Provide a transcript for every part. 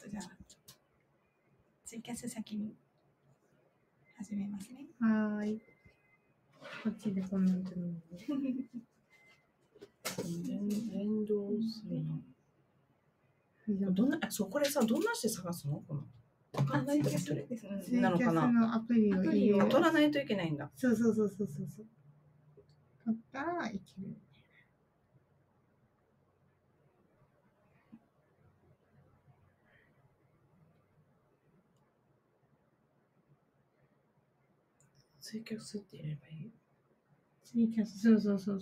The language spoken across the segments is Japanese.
とじゃあツイキャス先に始めますね。 はーい。こっちでコメント見る。 連動するの。そうこれさどんなして探すの？この分かんないとか取れなのかな。 のアプリを取らないといけないんだ。 そう。取ったらいける。 ツイキャスって入れればいい？ ツイキャス、そう。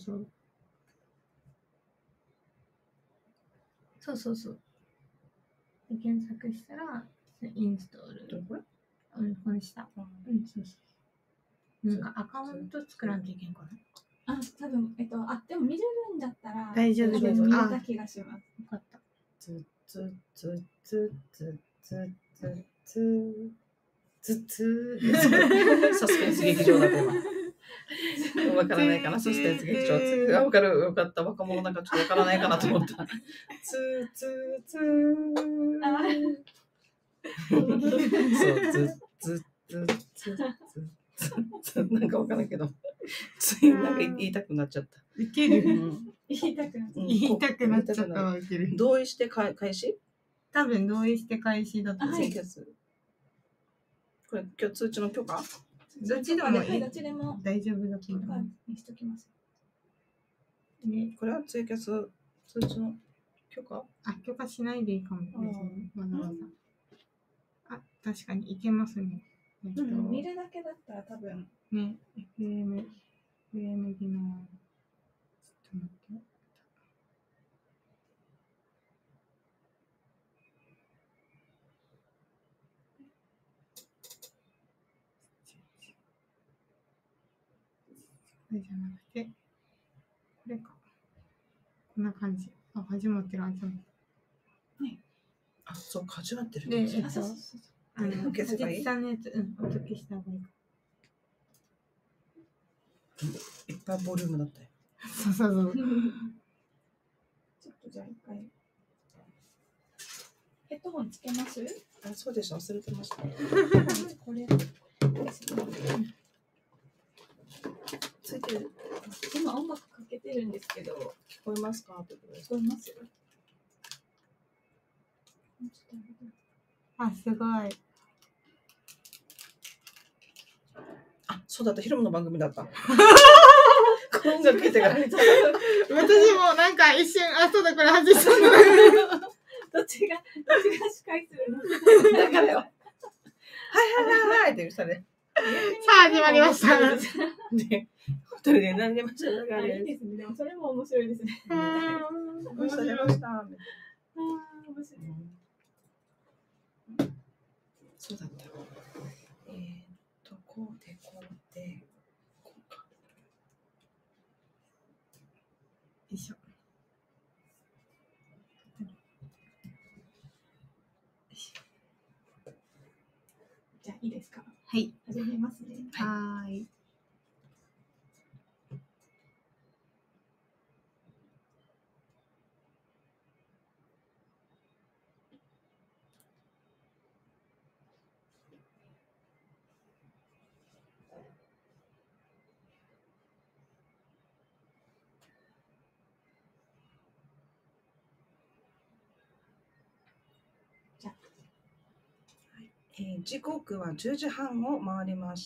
で検索したらインストール。 これ？ これした。そう。なんかアカウント作らんといけんかな。 多分でも見れるんだったら大丈夫です。 見れた気がします。 よかった。 つサスペンス劇場だった今。わからないかな、サスペンス劇場。わかる、よかった。若者なんかちょっとわからないかなと思った。なんかわからんけど、ついなんか言いたくなっちゃった。 いける。 言いたくなっちゃったわ。いける。 同意して開始？ 多分同意して開始だと思う。 これ今日通知の許可？ どっちでも大丈夫だと思う。 にしときます。 ね、 これはツイキャス通知の許可？ 許可しないでいいかも。別にわざわざ。確かにいけますね。 見るだけだったら多分ね、FM 技能。ちょっと待って。これじゃなくて、これか。こんな感じ。始まってる。 ね。 そうか、始まってる。 で、 消せばいい？ さんのやつ、お解けした方がいいか。 いっぱいボリュームだったよ。 そう。 ちょっとじゃあ一回。ヘッドホンつけます？ そうでしょ、忘れてました。 これついてる。 今音楽かけてるんですけど、 聞こえますか？ってことです。 聞こえますよ。 すごい。 そうだった。ヒロムの番組だった。音楽聞いてから。 私もなんか一瞬、そうだ、これ外したの。 どっちが司会するの？ だからよ。はいって言ったね。 さあ、始まりました。 で、二人で何でもしゃべる。 いいですね。でもそれも面白いですね。 面白い。 面白い。 そうだった。こうで、こうか。よいしょ。 じゃあいいですか？ はい。 始めますね。 はい。 時刻は10時半を回りました。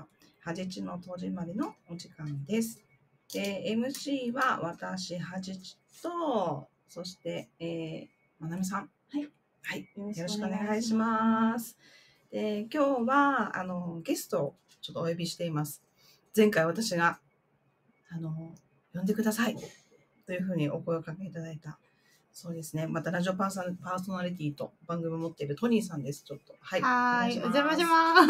はじちの戸締まりのお時間です。MC は私、はじちと、そして、まなみさん。はい。よろしくお願いします。今日はゲストをちょっとお呼びしています。前回私が呼んでくださいというふうにお声をかけいただいた。そうですね。またラジオパーソナリティと番組を持っているトニーさんです。ちょっとはい。お邪魔します。超緊張する。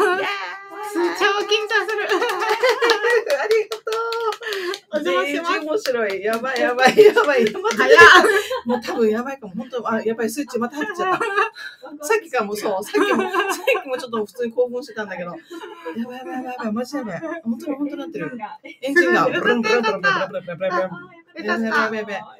ありがとう。 お邪魔します。 面白い。やばい。 早っ。 もう多分やばいかも。本当やばい。スイッチまた入っちゃった。さっきからもそう。さっきもちょっと普通に興奮してたんだけど。やばい。マジやばい。本当になってる。エンジンがブルンブルンブルンブルンブルンブルンブルン。やばい。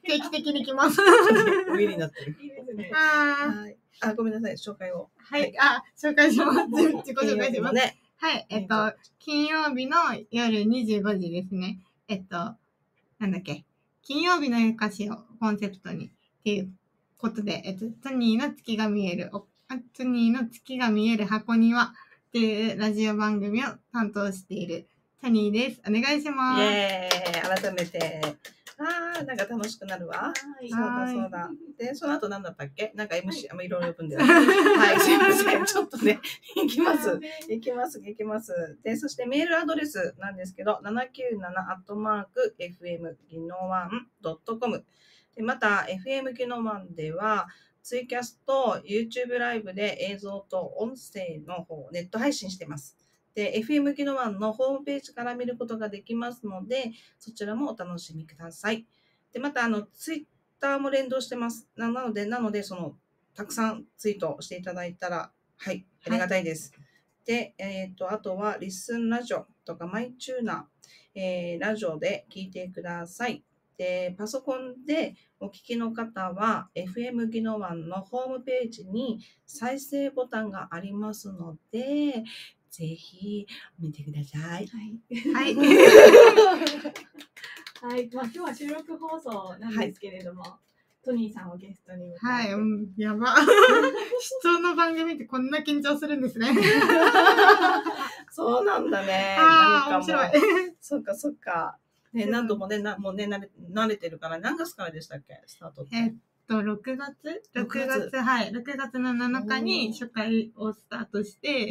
定期的に来ます。 上になってる。 いいですね。 はい。あ、ごめんなさい、紹介を。 はい、紹介します。自己紹介します。 ね。 はい、金曜日の夜25時ですね。なんだっけ、金曜日の夜更かしをコンセプトにっていうことで、トニーの月が見える、トニーの月が見える箱庭っていうラジオ番組を担当しているトニーです。お願いしまイす。 エーイ。改めて。なんか楽しくなるわ。 はい。 そうだそうだ。で、その後何だったっけ？なんか MC、いろいろ呼ぶんだよね。はい、すいません。ちょっとね、行きます。行きます。で、そしてメールアドレスなんですけど、797@fm 技能1.com。で、また、FM 技能1では、ツイキャスと YouTube ライブで映像と音声の方、ネット配信しています。で、FM 技能1のホームページから見ることができますので、そちらもお楽しみください。で、また、ツイッターも連動してます。なので、たくさんツイートしていただいたら、はい、ありがたいです。で、あとは、リッスンラジオとか、マイチューナー、ラジオで聞いてください。で、パソコンでお聞きの方は、FM 技能1のホームページに再生ボタンがありますので、ぜひ見てください。 はい。 はい。 はい。まあ今日は収録放送なんですけれども、トニーさんをゲストに迎えて。 はい、やば。人の番組ってこんな緊張するんですね。 そうなんだね。 面白い。 そっかそっか。ね、何度もね、もうね、慣れてるから、何月からでしたっけ、スタートって。 6月、はい、6月の7日に初回をスタートして、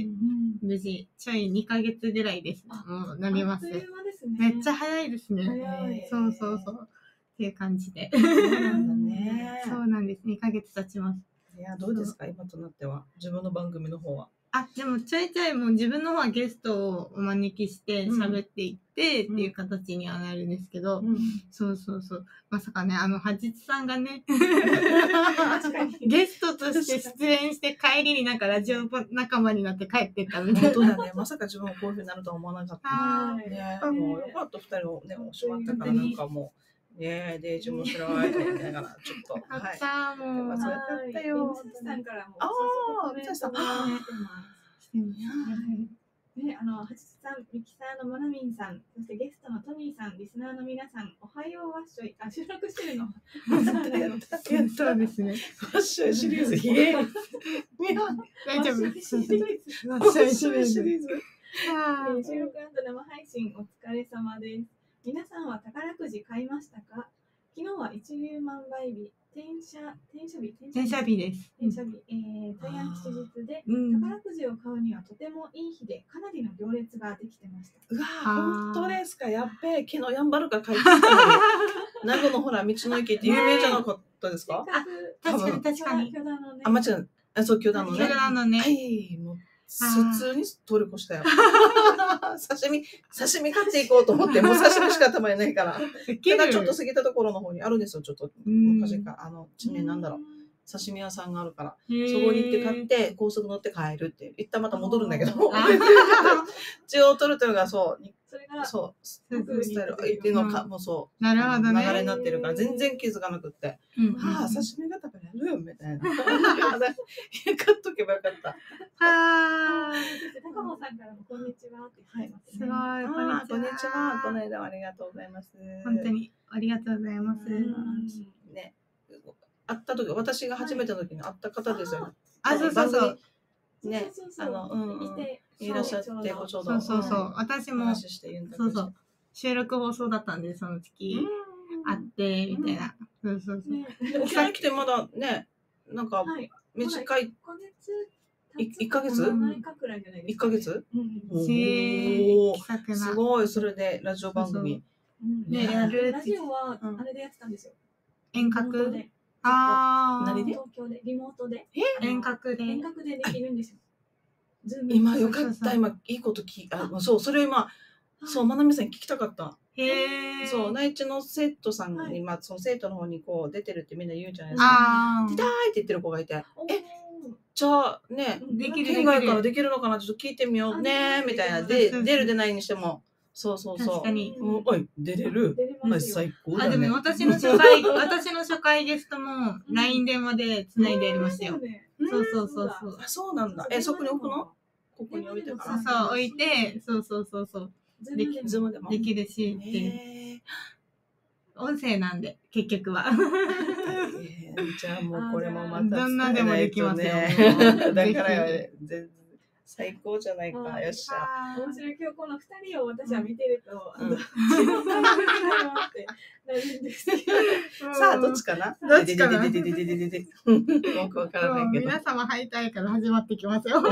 無事、ちょい2ヶ月ぐらいです。もうなります。めっちゃ早いですね。そうっていう感じで。 そうなんだね。 そうなんです。2ヶ月経ちます。 いや、どうですか、今となっては。自分の番組の方は。 でもちょいちょいもう自分の方はゲストをお招きして喋っていってっていう形にはなるんですけど、そう。まさかね、はちつさんがね、ゲストとして出演して帰りになんかラジオ仲間になって帰ってったみたいな。 本当だね。まさか自分もこういう風になるとは思わなかった。ね、もうよかった、2人をね、教わったからなんかもう。ねデイジ面白いと思いながら、ちょっと。 はい。もう。 そうよかったよ。 さんからも。 ミサさん。 ね、はちつさん、ミキサーのモナミンさん、そしてゲストのトニーさん、リスナーの皆さん、おはようわっしょい。収録してるの。 そうですね。 わっしょいシリーズ。 大丈夫。 わっしょいシリーズ。 わっしょいシリーズ。 収録&生配信お疲れ様です。皆さんは宝くじ買いましたか？昨日は一粒万倍日、転写日です。大安吉日で、宝くじを買うにはとてもいい日で、かなりの行列ができてました。 うわー、本当ですか。やっべえ、昨日やんばるか買いたったのに。名護のほら、道の駅って有名じゃなかったですか？ 確かに。 間違い。そう、巨大のね。はい、もう普通に通り越したよ。刺身買っていこうと思って、もう刺身しか頭にないから。ただちょっと過ぎたところの方にあるんですよ、ちょっと。昔から、地名なんだろう。刺身屋さんがあるから。そこに行って買って、高速乗って帰るって。一旦また戻るんだけど。一応取るというのが、そう。スタイルっていうのか、もうそう。 なるほどね。 流れになってるから、全然気づかなくって。刺身が食べれるみたいな。買っとけばよかった。 高野さんからもこんにちはって言ってますね。 すごい。 こんにちは。この間はありがとうございます。 本当にありがとうございます。 ね。会った時、私が初めての時に会った方ですよね。 そうね、いらっしゃって、ちょうど。 そう。私も、収録放送だったんで、その時、会って、みたいな。そう。 沖縄に来てまだね、なんか、短い。1ヶ月 ?1 ヶ月すごい、それでラジオ番組。 ラジオはあれでやってたんですよ。 遠隔で。 何で？東京で、リモートで。 遠隔でできるんですよ。 今よかった。今いいことそう、それ今、そう、まなみさんに聞きたかった。そう、内地の生徒さんに、その生徒の方にこう出てるってみんな言うじゃないですか。出たいって言ってる子がいて、じゃあね、県外からできるのかな、ちょっと聞いてみようね、みたいな。で、出る出ないにしても、 そうそうそう。 確かにおい、出れる。 出れますよ。 最高あ、でだね。 も私の初回ゲストも LINE 電話で繋いでやりましたよ。そうそうそうそう。 あ、そうなんだ。そこに置くの？ここに置いてから。 そうそう、置いて、そうそうそうそう。 ズズームでもできるし、っていう。音声なんで、結局は。 じゃあもうこれもまたどんなでもできますよ。 だから最高じゃないか。よっしゃ。 面白い。今日この2人を私は見てると、血の感覚だよってなるんですけど。 さあ、どっちかな？ どっちかな？ よくわからないけど。 皆様会いたいから始まってきますよ。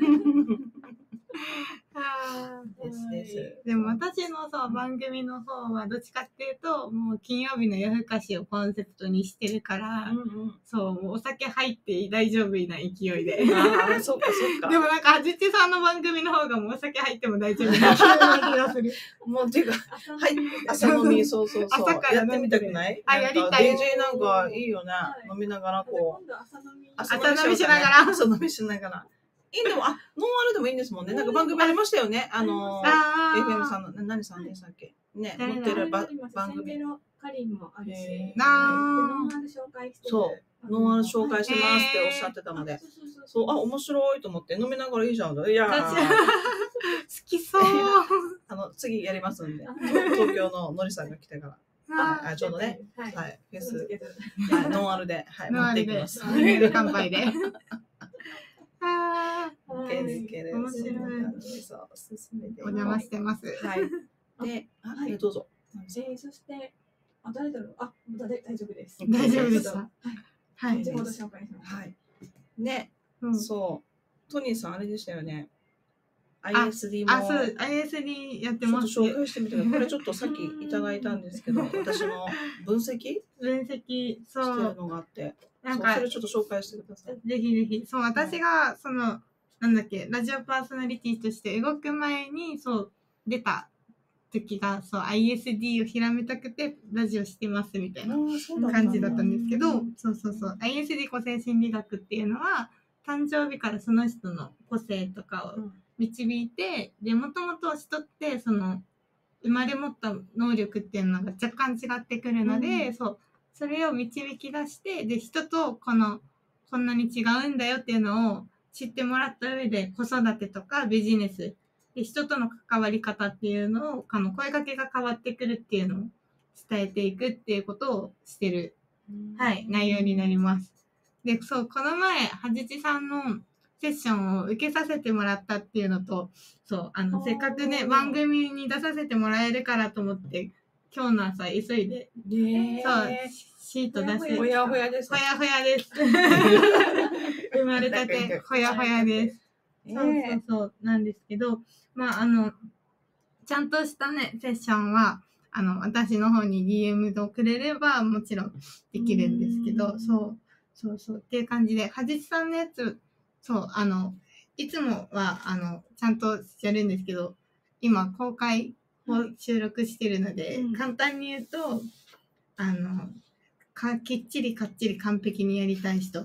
でも私の番組の方はどっちかっていうともう金曜日の夜更かしをコンセプトにしてるから、そうもうお酒入って大丈夫な勢いで。 ああ、そっかそっか。 でもなんかはじっちさんの番組の方がもうお酒入っても大丈夫な気がする。 もうっていうか、はい、朝飲み、そうそうそう。 朝からやってみたくない？ あ、やりたい。 DJ なんかいいよね。飲みながらこう。 朝飲みしながら。 朝飲みしながら。いいでも、ノンアルでもいいんですもんね。なんか番組ありましたよね。FM さんの、何さんでしたっけね、持ってる番組。 カリンもあるし。 ノンアル紹介してる。 そう。ノンアル紹介してますっておっしゃってたので。そう、あ、面白いと思って飲みながらいいじゃん。いやー。好きそう。 次やりますんで。東京ののりさんが来てから。ちょうどね。はい。フェス。ノンアルで。はい。持っていきます。 乾杯で。 面白い。そう、おすすめで。 お邪魔してます。 はい。で、どうぞ。 そして、誰だろう。大丈夫です。 大丈夫でした。 はい。後ほど紹介します。 はい。ね、そう。トニーさん、あれでしたよね。ISD も。 あ、そう、ISD やってます。 ちょっと紹介してみてください。これちょっとさっきいただいたんですけど、私の分析してるのがあって。なんかそれちょっと紹介してください。 ぜひぜひ。そう、私が、なんだっけ、ラジオパーソナリティとして動く前に、出た時が、ISD を広めたくて、ラジオしてますみたいな感じだったんですけど、ISD 個性心理学っていうのは、誕生日からその人の個性とかを導いて、で、もともと人って、生まれ持った能力っていうのが若干違ってくるので、それを導き出して、で、人とこんなに違うんだよっていうのを知ってもらった上で、子育てとかビジネス、で人との関わり方っていうのを、声かけが変わってくるっていうのを伝えていくっていうことをしてる、内容になります。で、この前、はじちさんのセッションを受けさせてもらったっていうのと、せっかくね、番組に出させてもらえるからと思って、今日の朝急いで、シート出して。 ほやほやです。 ほやほやです。生まれたて、ほやほやです。そうなんですけど、ちゃんとしたね、セッションは、私の方に DM をくれれば、もちろんできるんですけど、そうっていう感じで、はじちさんのやつ、いつもは、ちゃんとやるんですけど、今、公開を収録してるので、簡単に言うと、きっちりかっちり完璧にやりたい人。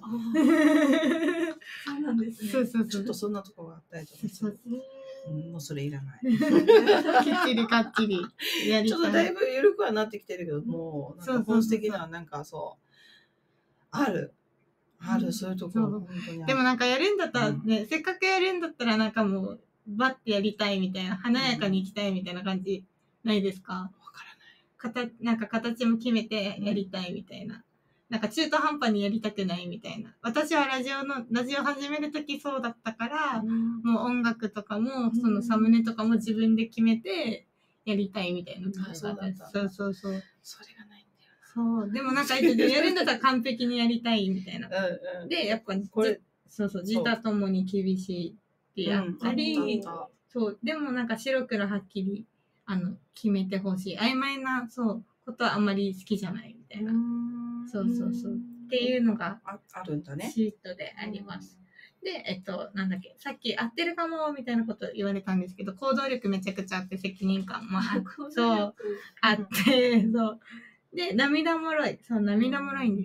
そうなんですね。 ちょっとそんなとこがあったりとか。もうそれいらない。 きっちりかっちりやりたい。 ちょっとだいぶ緩くはなってきてるけど、もう、本質的な、ある、そういうところ。 でもなんかやるんだったらね、せっかくやるんだったらなんかもう、バッてやりたいみたいな、華やかに行きたいみたいな感じないですか？ わからない。 なんか形も決めてやりたいみたいな。なんか中途半端にやりたくないみたいな。私はラジオ始めるときそうだったから、もう音楽とかも、サムネとかも自分で決めてやりたいみたいな。 そう。 それがないんだよ。 そう。でもなんかやるんだったら完璧にやりたいみたいな。で、やっぱ自他ともに厳しいってやったり、でもなんか白黒はっきり、決めてほしい。曖昧な、ことはあんまり好きじゃないみたいな。っていうのがあるんだね。 シートであります。で、なんだっけ、さっき合ってるかもみたいなこと言われたんですけど、行動力めちゃくちゃあって責任感もあって、で、涙もろい。涙もろいんです。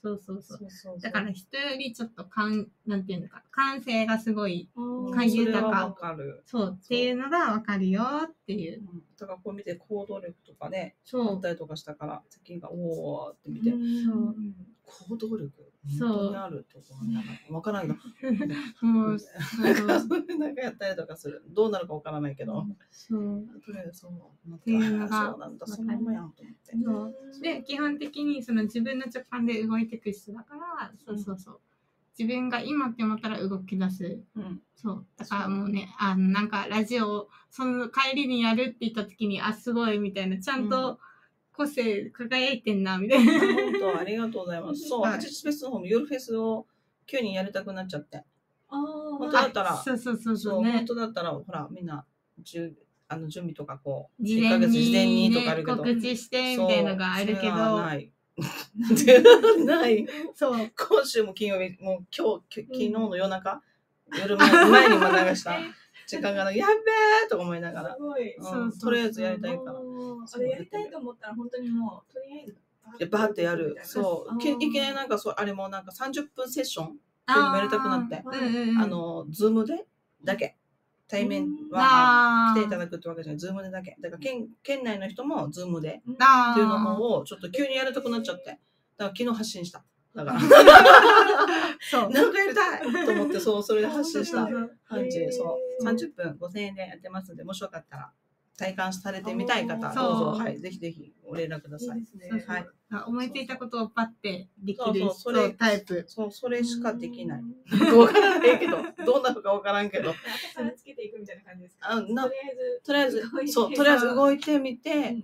そうそうそう。 そうそうだから人よりちょっとなんていうのか、感性がすごい、 そ感じれはわ豊かる。 そうっていうのがわかるよっていう。 だからこう見て行動力とかね、 そうあったりとかしたから、先がおーって見て、 そう行動力そう本当にあるとかわからないけど、 もう、 なんかやったりとかする。どうなるかわからないけど、 そう。 とりあえずそうっていうのがそうなんだ、そのままやんと思って。 そうで、基本的にその自分の直感で動いていく人だから、そうそうそう。自分が今って思ったら動き出す。そう。だからもうね、なんかラジオをその帰りにやるって言った時に、あ、すごいみたいな、ちゃんと個性輝いてんな、みたいな。 本当、ありがとうございます。そう、 はい 8時フェスの方も夜フェスを急にやりたくなっちゃって。本当だったら、 そうそうそうそう、 そうね本当だったら、ほら、みんな、準備とかこう、 事 1ヶ前月事前ににとかあるけど、 告知してみたいなのがあるけそうそれはど、 ない。ない。 そう。 今週も金曜日、もう昨日の夜中、夜前にも流した時間が、やっべーとか思いながら、 すごい。 とりあえずやりたいから。 あれやりたいと思ったら本当にもうとりあえずバーってやる。そう。いきなりなんかそう、あれもなんか30分セッション急にやりたくなって、ズームでだけ。対面は来ていただくってわけじゃない、ズームでだけ。だから県内の人もズームでっていうのをちょっと急にやりたくなっちゃって。だから昨日発信した。だから。そう。なんかやりたいと思って、そう、それで発信した感じ。そう。30分5000円でやってますので、もしよかったら。体感されてみたい方、どうぞ、はい、ぜひぜひお連絡ください。 はい。思いついたことをパッてできるタイプ。そう、それしかできない。わからないけど、どうなるかわからんけど。 頭つけていくみたいな感じですか？ とりあえず、そう、とりあえず動いてみて、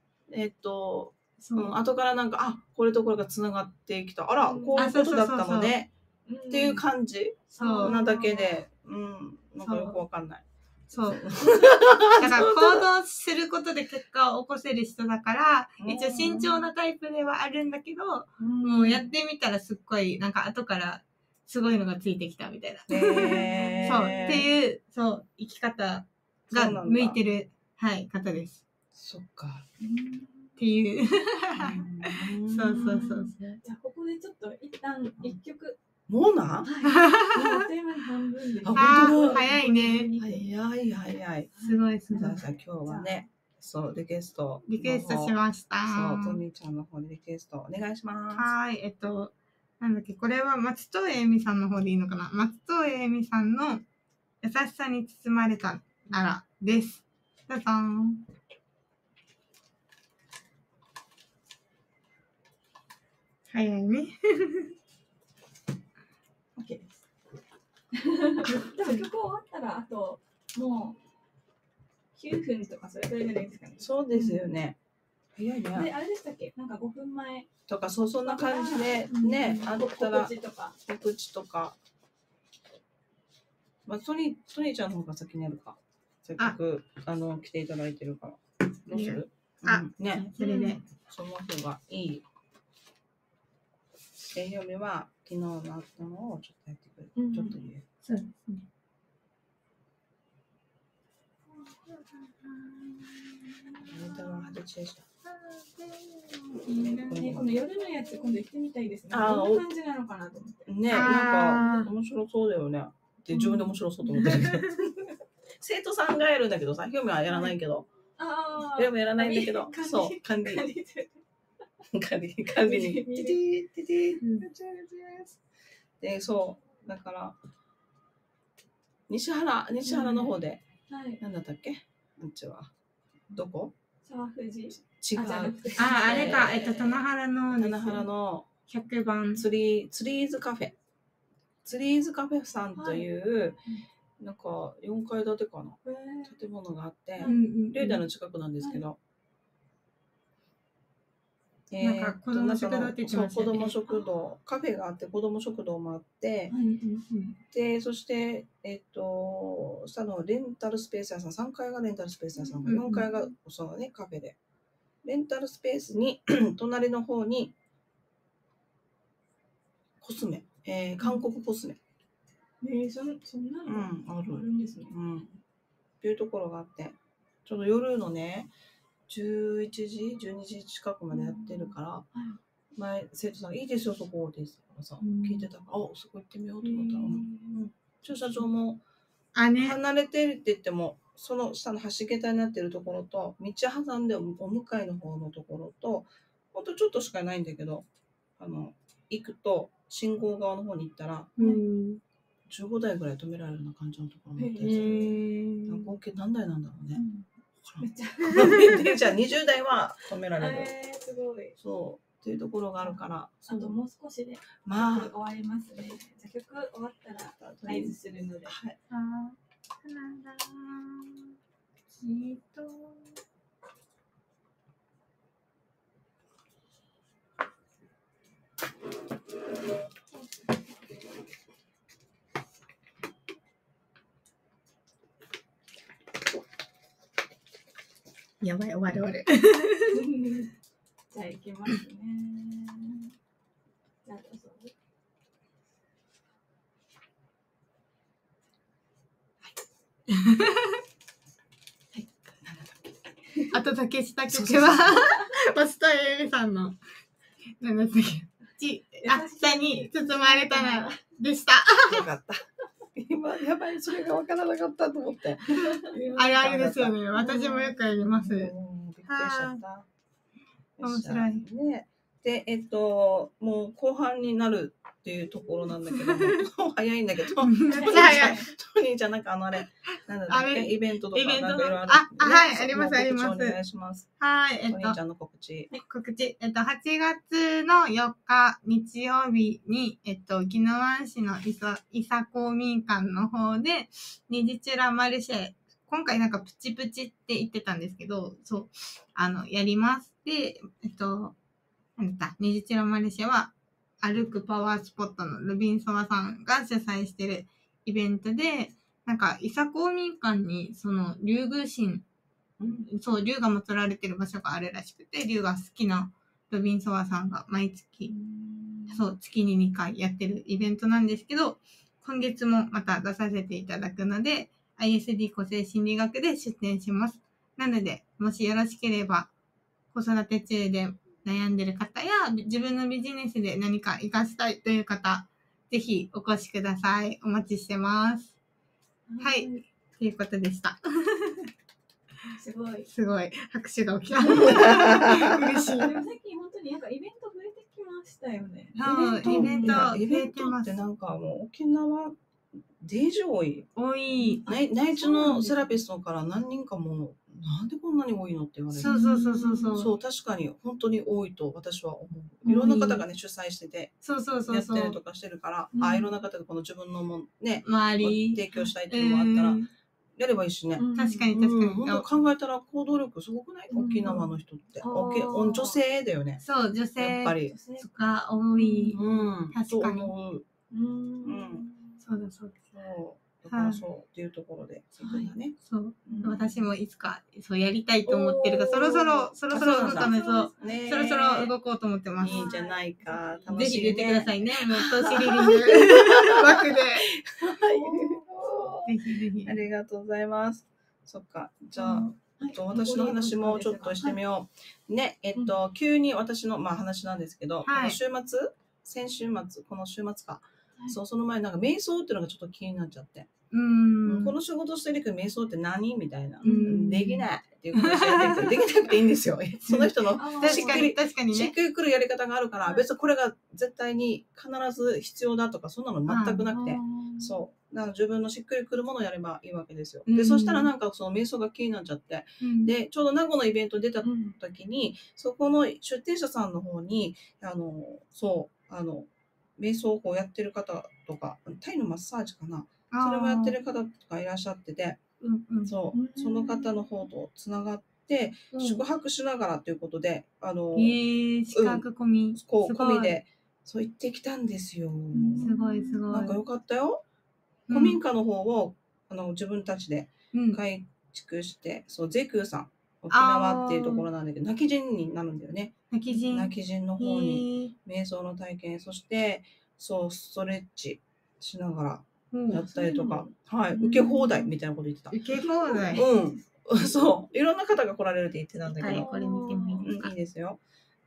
後からなんか、あ、これとこれがつながってきた。あら、こういうことだったのね。っていう感じなだけで、なんかよくわかんない。 そう。だから行動することで結果を起こせる人だから、一応慎重なタイプではあるんだけど、もうやってみたらすっごい、なんか後からすごいのがついてきたみたいな。そう。っていう、そう、生き方が向いてる、はい、方です。 そっか。 っていう。そうそうそうそう。 じゃあ、ここでちょっと一旦一曲。 もうな？ あっという間に半分です。 早いね。 早い。 すごいすごい。 じゃあ今日はね、そう、リクエストしました。 そう、トミーちゃんの方でリクエストお願いします。 はい、なんだっけ、これは松任谷由実さんの方でいいのかな。松任谷由実さんの優しさに包まれたならです。どうぞー。早いね。 OK です。でも曲終わったら、あと、もう、9分とかそれくらいじゃないですかね。 そうですよね。早いね。 で、あれでしたっけ？なんか5分前とか、そんな感じで、ね、あったら、告知とか。まあ、トニーちゃんの方が先にやるか。せっかく、来ていただいてるから。どうする？ね。 それで。 その方がいい。水曜日は昨日のあったのをちょっとやってくれる。ちょっと言える。 そうですね。 この夜のやつ今度行ってみたいですね。どんな感じなのかなと思って。 ね、なんか面白そうだよね。って自分で面白そうと思ってるけど。生徒さんがやるんだけどさ、ひよみはやらないけど。ひよみやらないんだけど、そう、管理に。で、そう、だから、西原の方で、なんだったっけ？あっちは。どこ？ 沢藤。違う。 あれか、棚原の100番。 ツリーズカフェ。ツリーズカフェさんという、なんか4階建てかな。建物があって、レーダーの近くなんですけど、 なんか子供食堂って言ってましたね。 子供食堂、カフェがあって子供食堂もあって、でそして下のレンタルスペース屋さん、3階がレンタルスペース屋さん、4階がそのねカフェで、レンタルスペースに隣の方にコスメ、韓国コスメ、 そんなのあるんですね。 っていうところがあって、ちょうど夜のね11時12時近くまでやってるから、 前生徒さんいいですよそこですからさ、聞いてたからそこ行ってみようと思ったら、駐車場も離れてるって言ってもその下の橋桁になってるところと道挟んでお向かいの方のところとほんとちょっとしかないんだけど行くと信号側の方に行ったら、15台ぐらい止められるような感じのところもあったりする。合計何台なんだろうね。 めっちゃじゃあ20台は止められる。 すごい。 そうっていうところがあるから。 あともう少しで曲終わりますね。じゃあ曲終わったら合図するので。はい。 やばい、終わる。 じゃあ行きますね。じゃあどうぞ。 はい。 あと竹下曲は松任谷由実さんのなんだっけ、下に包まれたなでした。 よかった。今やばい、それが分からなかったと思って。 あるあるですよね。私もよくやります。びっくりしちゃった。 面白い。 ね、で、もう後半になるっていうところなんだけども、早いんだけど、トニーじゃなんかあれ、なんだっけ、イベントとかなんかいろいろある。 はい、あります、あります。 お願いします。 はい、 トニーちゃんの告知。 8月の4日日曜日に、宜野湾市の伊佐公民館の方で、ニジチュラマルシェ、今回なんかプチプチって言ってたんですけど、そう、やります。で、ニジチュラマルシェは、歩くパワースポットのルビンソワさんが主催してるイベントで、なんか、伊佐公民館に、その、竜宮神、そう、竜が祀られてる場所があるらしくて、竜が好きなルビンソワさんが毎月、そう、月に2回やってるイベントなんですけど、今月もまた出させていただくので、ISD 個性心理学で出展します。なので、もしよろしければ、子育て中で悩んでる方や、自分のビジネスで何か活かしたいという方、ぜひお越しください。お待ちしてます。はい。ということでした。すごい。拍手が起きた。嬉しい。 でも最近本当になんかイベント増えてきましたよね。 イベントってなんかもう沖縄デージ多い。 多い。 内地のセラピストから何人かもなんでこんなに多いのって言われる。そう確かに本当に多いと私は思う。いろんな方がね主催しててやってるとかしてるから、いろんな方がこの自分のもね提供したいっていうのもあったらやればいいしね。 確かに。 本当考えたら行動力すごくない？沖縄の人って。女性だよね。 そう女性やっぱりとか多い。確かに。そうだ。 だからそうっていうところで、 そう。私もいつかそうやりたいと思ってるから、そろそろ動かないと、そろそろ動こうと思ってます。 いいんじゃないか。 ぜひ出てくださいね。もっとシリリング枠で。ぜひ。 ありがとうございます。そっか。じゃあ、私の話もちょっとしてみよう。ね、急に私の話なんですけど、先週末、この週末か。そう、その前なんか瞑想っていうのがちょっと気になっちゃって。この仕事してるけど瞑想って何みたいな。できないっていうことでできなくていいんですよ。その人のしっくりくるやり方があるから、別にこれが絶対に必ず必要だとかそんなの全くなくて、そうなんか自分のしっくりくるものをやればいいわけですよ。でそしたらなんかその瞑想が気になっちゃって、でちょうど名護のイベント出た時に、そこの出店者さんの方に瞑想法をやってる方とか、タイのマッサージかな、それもやってる方とかいらっしゃってて、その方の方とつながって宿泊しながらということで、 宿泊込みでそう行ってきたんですよ。 すごい。 なんか良かったよ。古民家の方を自分たちで改築して、ゼクーさん、沖縄っていうところなんだけど、泣き人になるんだよね。泣き人の方に瞑想の体験、そしてストレッチしながらやったりとか、受け放題みたいなこと言ってた。 受け放題。 そういろんな方が来られるって言ってたんだけど、 これ見てもいいですか？ いいですよ。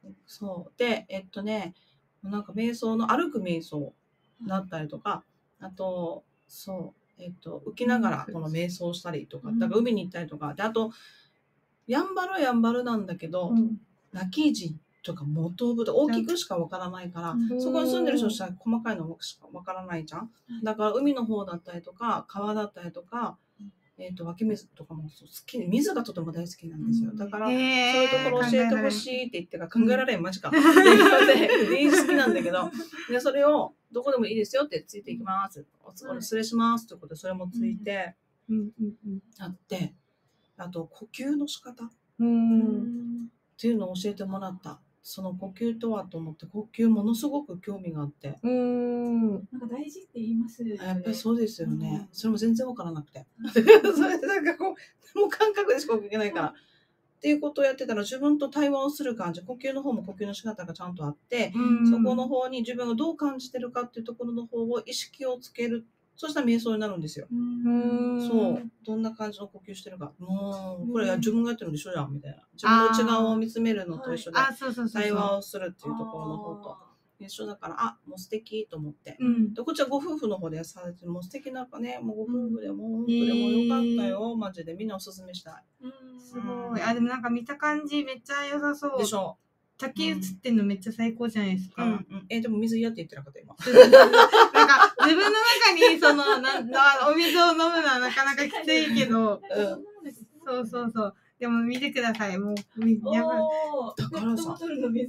そうでなんか瞑想の歩く瞑想だったりとか、あとそう浮きながらこの瞑想したりとか、だから海に行ったりとかで、あとやんばるなんだけど、泣き人とか元部と大きくしかわからないから、そこに住んでる人しか細かいのしかわからないじゃん。だから海の方だったりとか川だったりとか、湧き水とかも好きで、水がとても大好きなんですよ。だからそういうところ教えてほしいって言ってから考えられん、マジかって言われて好きなんだけど、でそれをどこでもいいですよってついていきます、失礼しますということでそれもついてあって、あと呼吸の仕方っていうのを教えてもらった。その呼吸とはと思って、呼吸ものすごく興味があって、 なんか大事って言いますよね。 やっぱりそうですよね。それも全然わからなくてそれでなんかこうもう感覚でしかいけないからっていうことをやってたら、自分と対話をする感じ、呼吸の方も呼吸の仕方がちゃんとあって、そこの方に自分がどう感じてるかっていうところの方を意識をつける。そしたら瞑想になるんですよ。そう、どんな感じの呼吸してるか、もうこれは自分がやってるのと一緒じゃんみたいな、自分の内側を見つめるのと一緒で対話をするっていうところの方と一緒だから、あ、もう素敵と思って、でこっちはご夫婦の方でされて、もう素敵なんかね、もうご夫婦でも本当でもよかったよ、マジでみんなおすすめしたい。 すごい。あ、でもなんか見た感じめっちゃ良さそうでしょ。 滝映ってんのめっちゃ最高じゃないですか。 でも水嫌って言ってなかった今。 なんか自分の中にそのお水を飲むのはなかなかきついけど、そうそうそう。でも見てください。もうやばい。 だからさ、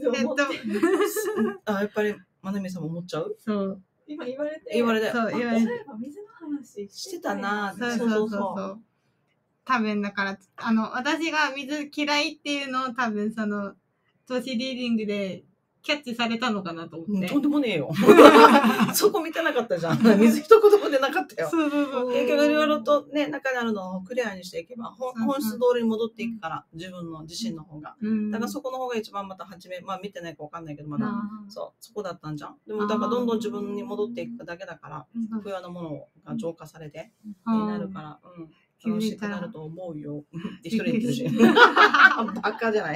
やっぱりまなみさんも思っちゃう？ そう。 今言われて。 そう言われて。 水の話してたな。 そう。多分だから私が水嫌いっていうのを多分その投資リーディングでキャッチされたのかなと思って。 とんでもねえよ。そこ見てなかったじゃん。水一言も出なかったよ。そう。結局いろいろとね、中にあるのをクリアにしていけば、本質通りに戻っていくから、自分の自身の方が。だからそこの方が一番また初め、まあ見てないかわかんないけど、まだ、そこだったんじゃん。でもだからどんどん自分に戻っていくだけだから、不要なものが浄化されて、になるから、楽しくなると思うよ。って一人で言ってるし。バカじゃない。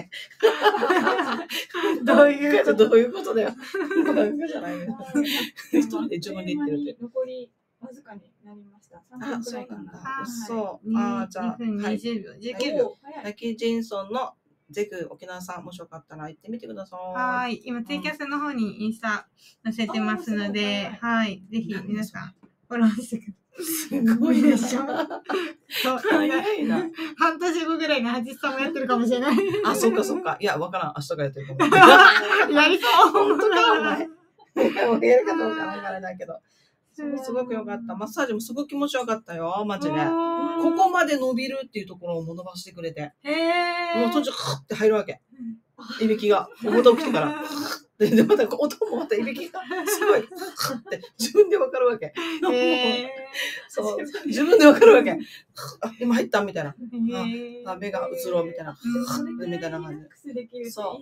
どういうことだよ。バカじゃないよ。一人で自分で言ってるって。 残りわずかになりました。3分くらいかな。 そう。じゃあ、 2分20秒。 19秒。ラキー・ジェンソンのゼク沖縄さん、もしよかったら行ってみてください。 はい。今、ツイキャスの方にインスタ載せてますので、はい。ぜひ皆さん、フォローしてください。すごいでしょ。 早いな。 半年後ぐらいにハジさんもやってるかもしれない。 あ、そっか。いや、わからん。明日からやってるかも。 やりそう。 本当か、お前。やるかどうかわからないけど。すごく良かった。マッサージもすごく気持ちよかったよ、マジで。ここまで伸びるっていうところを伸ばしてくれて。もう途中、カッて入るわけ。いびきが。また起きてから。で、また音もまたいびきがすごい、カッて自分でわかるわけ。そう、自分でわかるわけ。今入ったみたいな。目が映ろうみたいな。みたいな感じ。そう。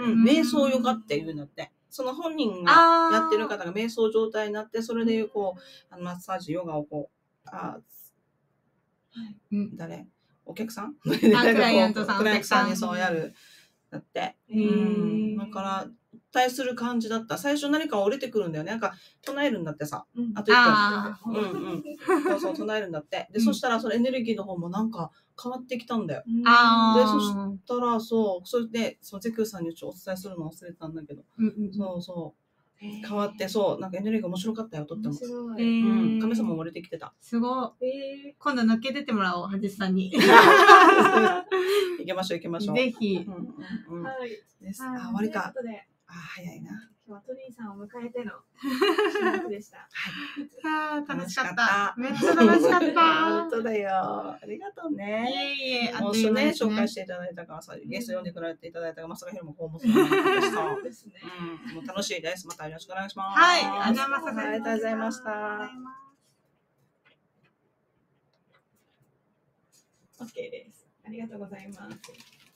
瞑想ヨガっていうんだって。その本人がやってる方が瞑想状態になって、それでこうマッサージヨガをこう誰お客さんクライアントさんにそうやるだって。だから対する感じだった。最初何か降りてくるんだよね。なんか唱えるんだってさ。あと1分。そう唱えるんだって。でそしたらそのエネルギーの方もなんか変わってきたんだよ。でそしたらそれでそのゼクさんにお伝えするの忘れたんだけど、そう変わって、そうなんかエネルギー面白かったよ、とっても。神様も降りてきてた。 すごい。今度乗っけてってもらおう、ハジさんに。 行きましょう。 ぜひ。 はい。 終わりか。早いな。 今日はトニーさんを迎えての収録でした。 楽しかった。めっちゃ楽しかった。 本当だよ。ありがとうね。もうね、紹介していただいたからさ、ゲスト呼んでくれていただいたから、まさかひろもこうもそうですね。もう楽しいです。またよろしくお願いします。 はい、ありがとうございました。 OK です。ありがとうございます。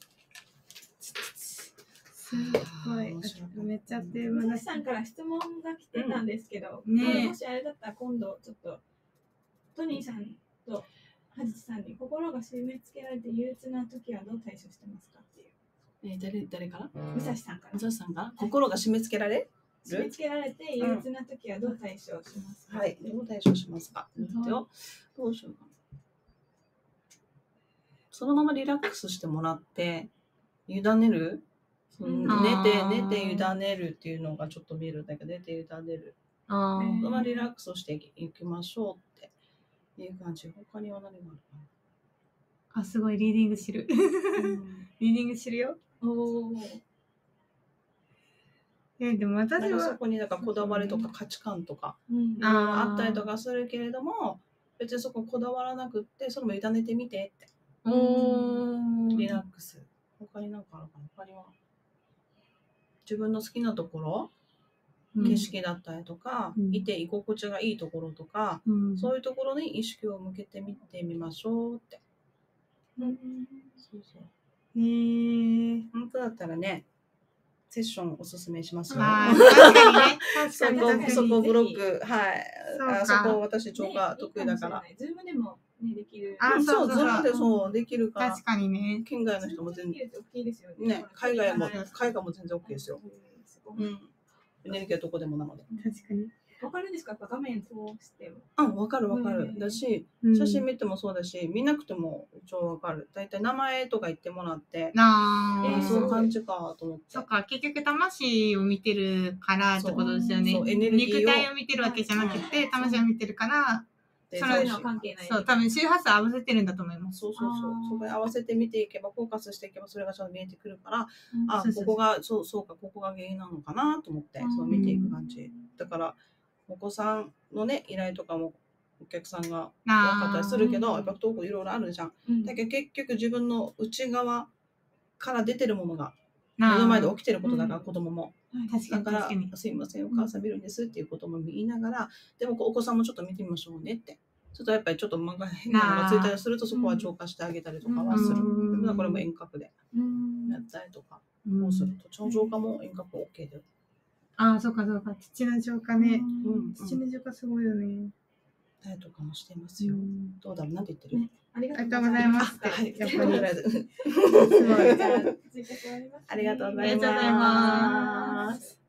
すごい。めっちゃあっという間だ。 さんから質問が来てたんですけど、もしあれだったら今度ちょっとトニーさんとハジさんに心が締め付けられて憂鬱な時はどう対処してますかっていう。 誰から武蔵さんから武蔵さんから心が締め付けられ締め付けられて憂鬱な時はどう対処しますか？ はい、どう対処しますか。どうしようかな。そのままリラックスしてもらって委ねる、寝て委ねるっていうのがちょっと見えるんだけど、寝て委ねる。そのままリラックスしていきましょうっていう感じ。他には何があるかあ、すごいリーディングしてる。リーディングしてるよ。 おでも私な。 はそこになんかこだわりとか価値観とかうんあったりとかするけれども、別にそここだわらなくってそれも委ねてみてってリラックス。他に何かあるかな。他には自分の好きなところ、景色だったりとか、いて居心地がいいところとか、そういうところに意識を向けてみてみましょうって。そうそう。本当だったらね、セッションおすすめしますよ。 確かにね。 そこブロック、はい。そこ私超過得意だから。 ズームでもねできる。 そう、ズームでそうできるから。 確かにね。 県外の人も全然ね、 海外も全然 OK ですよ。エネルギーはどこでもなので。 確かに。 わかるんですか？画面通しても。わかる。だし、写真見てもそうだし、見なくても一応わかる。だいたい名前とか言ってもらって、そういう感じかと思って。 そっか、結局魂を見てるからってことですよね。 エネルギーを肉体を見てるわけじゃなくて、魂を見てるから、 それは関係ない。 そう、多分周波数合わせてるんだと思います。 そう。そこに合わせて見ていけば、フォーカスしていけば、それがちゃんと見えてくるから、ここが、そうか、ここが原因なのかなと思って、そう見ていく感じ。だから、お子さんのね、依頼とかもお客さんが多かったりするけど、やっぱ投稿いろいろあるじゃん。だけど結局自分の内側から出てるものが目の前で起きてることだから、子供も。だから、すいません、お母さん見るんですっていうことも言いながら、でもお子さんもちょっと見てみましょうねって。ちょっとやっぱりちょっと変なのがついたりすると、そこは浄化してあげたりとかはする。だからこれも遠隔でやったりとかもすると、浄化も遠隔 OK だよ。 そうか。土の浄化ね。土の浄化すごいよね。 ダイエットかもしてますよ。どうだろう、なんて言ってる？ ありがとうございますって。 やっぱり。 すごい。 ありがとうございます。